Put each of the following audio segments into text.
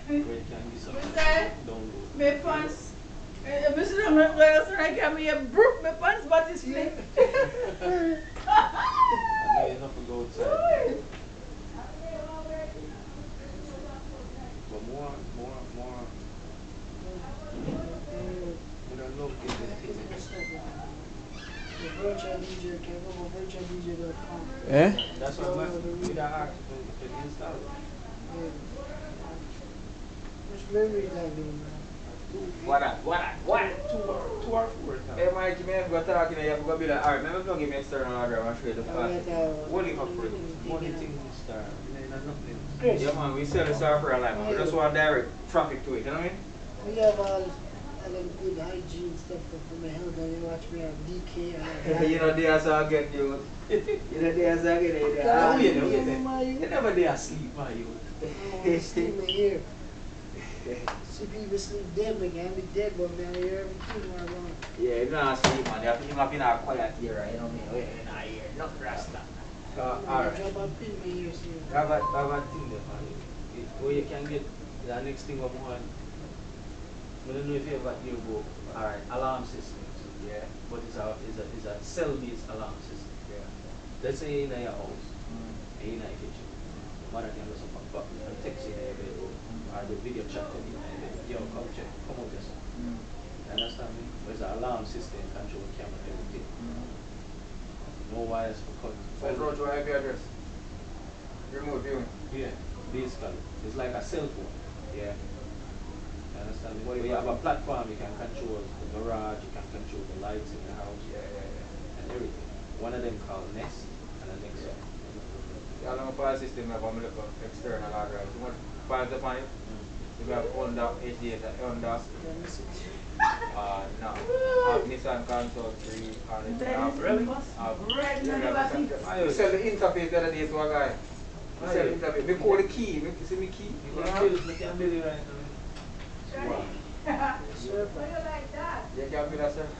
where you can get some download. My pants. Mr. I can be a broke my pants, but it's split. I know enough to go outside. But more. We don't love getting things. The virtual DJ can go on virtualdj.com. Eh? That's what we don't ask to install it. Yeah. Much memory that do, man. What? Two or four times. Hey Mike, you may have got talking and you have to go be like, alright, maybe plug in external hardware and show you the fast. What do you have for it? Money thing start. Nothing. Chris, Yeah man, we sell the software line, man. We just want direct traffic to it, you know what I mean? we have all them good hygiene stuff for my health, and you watch me have DK and all that. You know, they are so again, you. You know, they are so again. You never dare sleep, man. You. Sleep in here. See people sleep dead, but can't be dead, but man, I hear everything when I want. Yeah, you know, sleep, man. You have to have in a quiet area, you know what I mean? You're not here, not rasta. I drop a pin in my ears here. Have a thing there, man. Where you can get the next thing of one. I don't know if you ever hear about alarm systems. Yeah. But it's a cell-based alarm system. Yeah. Let's say you're in your house, and you're in your kitchen. Your mother can just pop up and text you in your bed, or the video chat to you in your bed. Yo, come check, come out yourself. You understand me? There's an alarm system, control camera, everything. No wires for cut. So, Roach, what IP address? Remote viewing. Yeah, basically. It's like a cell phone. Yeah. You understand me? Where you have a platform, you can control the garage, you can control the lights in your house, and everything. One of them called Nest, and the next one. Yeah, I'm a file system, I'm going to look at external hardware. Too much files upon it. We have Honda HD, Honda. No. Nissan Console 3 and Really? We sell the interface the other day to a guy. We sell the interface. We call the key. You see me key? You can build it right now. Wow. Sir, Why you like that? You can build that, sir?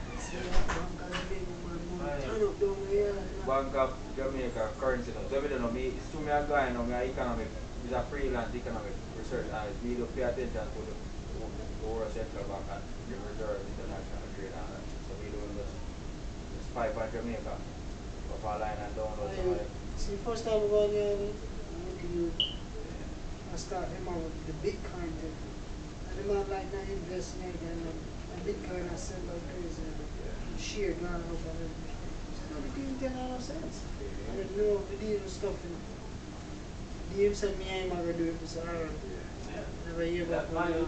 turn up down here. Bank of Jamaica currency. So we don't know, it's to me a guy now, my economic, it's a freelance economic research analyst. We do pay attention to the World Central Bank and the Reserve International Trade and that. So we do just spy on Jamaica, up online and download some of it. See, first time I go there, I look at you, I start him out with the Bitcoin thing. And the man like now investing in it, and Bitcoin I sell like crazy. Sheer gone up on it. So the thing didn't have no sense. I didn't know the deal and stuff. And DM said me, I ain't gonna do it. I said, alright. Never hear about it.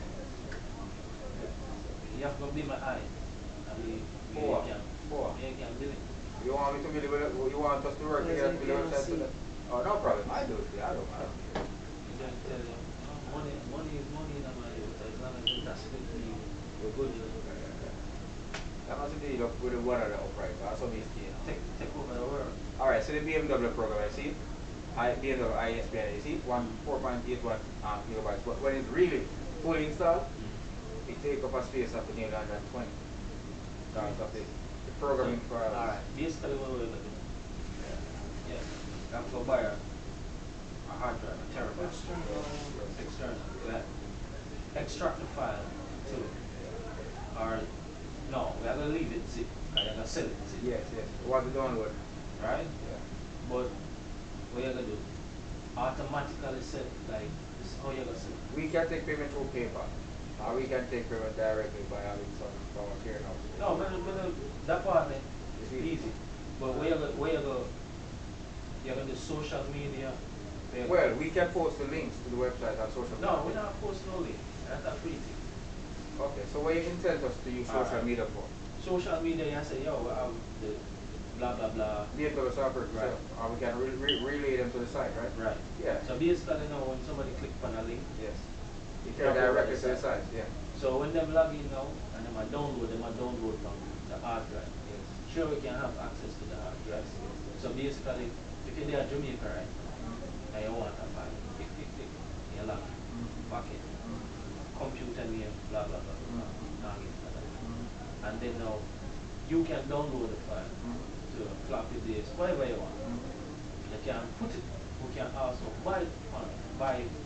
You have to be my eye. I mean, you can do it. You want me to build it, you want us to work together to build a website to that? Oh, no problem. I do it. I don't care. You can tell them, money is money in my life. As long as you respect me, we're good. That must be with the one of the upright. That's what he's key. Take over the world. Alright, so the BMW program, I see. BMW ISPN, you see, 4.81 gigabytes. But when it's really fully installed, it takes up a space of nearly 120. Of the programming files. Alright, basically what we're going to do. Yeah. You have to go buy a hard drive, a terabyte. External. Extract the file to it. Or no, we are going to leave it zip. We are going to sell it zip. Yes. What we download. Right? Yeah. But what you are going to do? Automatically set, like, this is how you're going to set it. We can take payment through PayPal. Or we can take payment directly by having some from our care now. No, but that part is easy. But where you go, you're going to do social media. Well, we can post the links to the website on social media. No, we're not posting no link. That's a free thing. Okay, so what you intend us to use social media for? Social media, you say, yo, I have the blah blah blah. Get to the software, Right. Or we can relay them to the site, right? Right. Yeah. So basically now when somebody click on a link, Yes. You can direct it to the site, yeah. so when them log in now and them a download from the hard drive. Yes. Sure we can have access to the hard drive. So basically if you're there at Jamaica, right, and you want a file, click, you log in, back it, computer name, blah blah blah, log in for that. And then now you can download the file to a floppy disk, whatever you want. You can put it, you can also buy it